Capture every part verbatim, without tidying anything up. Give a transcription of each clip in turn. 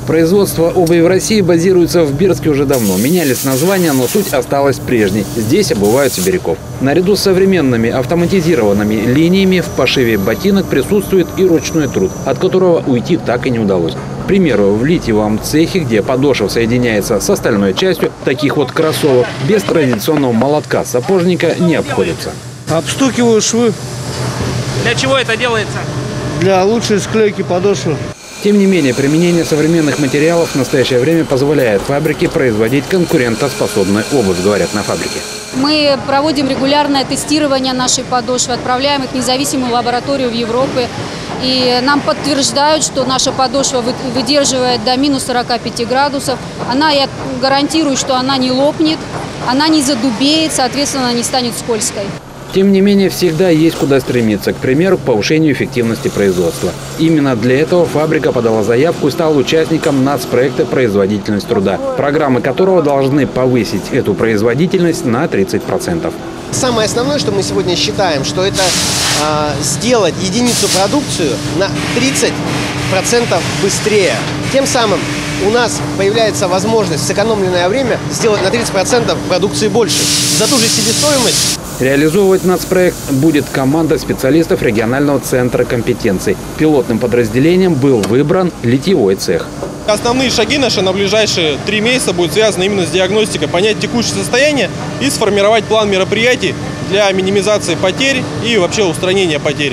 Производство обуви в России базируется в Бирске уже давно. Менялись названия, но суть осталась прежней. Здесь обувают сибиряков. Наряду с современными автоматизированными линиями в пошиве ботинок присутствует и ручной труд, от которого уйти так и не удалось. К примеру, в литьевом цехе, где подошва соединяется с остальной частью таких вот кроссовок, без традиционного молотка сапожника не обходится. Обстукиваю швы. Для чего это делается? Для лучшей склейки подошвы. Тем не менее, применение современных материалов в настоящее время позволяет фабрике производить конкурентоспособную обувь, говорят на фабрике. Мы проводим регулярное тестирование нашей подошвы, отправляем их в независимую лабораторию в Европе. И нам подтверждают, что наша подошва выдерживает до минус сорока пяти градусов. Она, я гарантирую, что она не лопнет, она не задубеет, соответственно, не станет скользкой. Тем не менее, всегда есть куда стремиться, к примеру, к повышению эффективности производства. Именно для этого фабрика подала заявку и стала участником нацпроекта «Производительность труда», программы которого должны повысить эту производительность на тридцать процентов. Самое основное, что мы сегодня считаем, что это э, сделать единицу продукцию на тридцать процентов быстрее. Тем самым у нас появляется возможность в сэкономленное время сделать на тридцать процентов продукции больше. За ту же себестоимость. Реализовывать нацпроект будет команда специалистов регионального центра компетенций. Пилотным подразделением был выбран литьевой цех. Основные шаги наши на ближайшие три месяца будут связаны именно с диагностикой, понять текущее состояние и сформировать план мероприятий для минимизации потерь и вообще устранения потерь.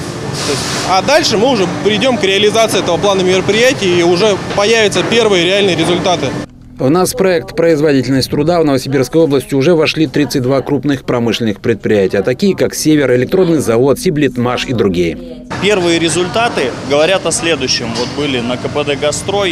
А дальше мы уже придем к реализации этого плана мероприятий и уже появятся первые реальные результаты. В нацпроект «Производительность труда» в Новосибирской области уже вошли тридцать два крупных промышленных предприятия, такие как «Север», электронный завод, «Сиблитмаш» и другие. Первые результаты говорят о следующем. Вот были на КПД «Газстрой»,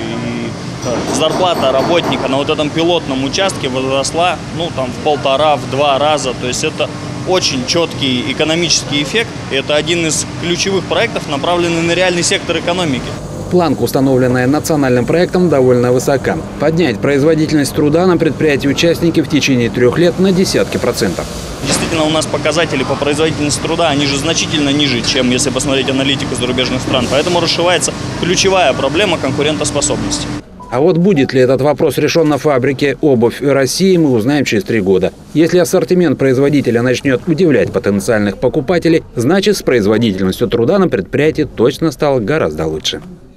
и зарплата работника на вот этом пилотном участке возросла ну, там, в полтора, в два раза. То есть это очень четкий экономический эффект. Это один из ключевых проектов, направленный на реальный сектор экономики. Планка, установленная национальным проектом, довольно высока. Поднять производительность труда на предприятии участники в течение трех лет на десятки процентов. Действительно, у нас показатели по производительности труда, они же значительно ниже, чем если посмотреть аналитику зарубежных стран. Поэтому расшивается ключевая проблема конкурентоспособности. А вот будет ли этот вопрос решен на фабрике «Обувь России», мы узнаем через три года. Если ассортимент производителя начнет удивлять потенциальных покупателей, значит, с производительностью труда на предприятии точно стало гораздо лучше.